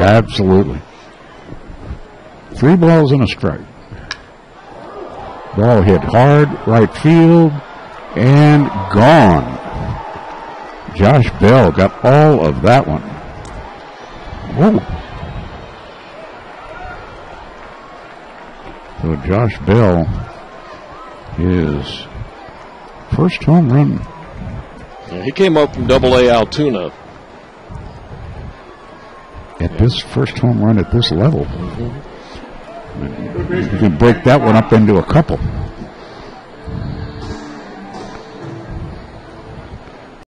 Absolutely. 3 balls and a strike. Ball hit hard, right field, and gone. Josh Bell got all of that one. Whoa. So Josh Bell, his first home run. Yeah, he came up from Double-A Altoona. At this first home run at this level. You can break that one up into a couple.